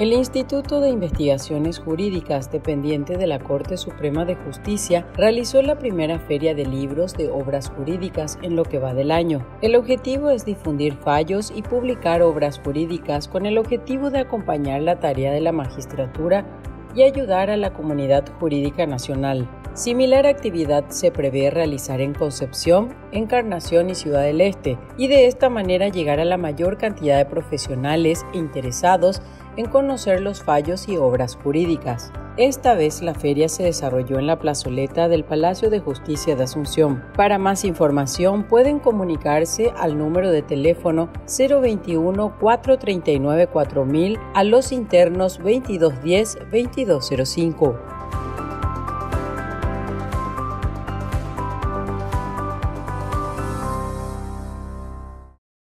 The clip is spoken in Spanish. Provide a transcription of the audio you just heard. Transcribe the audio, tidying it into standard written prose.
El Instituto de Investigaciones Jurídicas, dependiente de la Corte Suprema de Justicia, realizó la primera feria de libros de obras jurídicas en lo que va del año. El objetivo es difundir fallos y publicar obras jurídicas con el objetivo de acompañar la tarea de la magistratura y ayudar a la comunidad jurídica nacional. Similar actividad se prevé realizar en Concepción, Encarnación y Ciudad del Este, y de esta manera llegar a la mayor cantidad de profesionales e interesados en conocer los fallos y obras jurídicas. Esta vez la feria se desarrolló en la plazoleta del Palacio de Justicia de Asunción. Para más información pueden comunicarse al número de teléfono 021-439-4000 a los internos 2210-2205.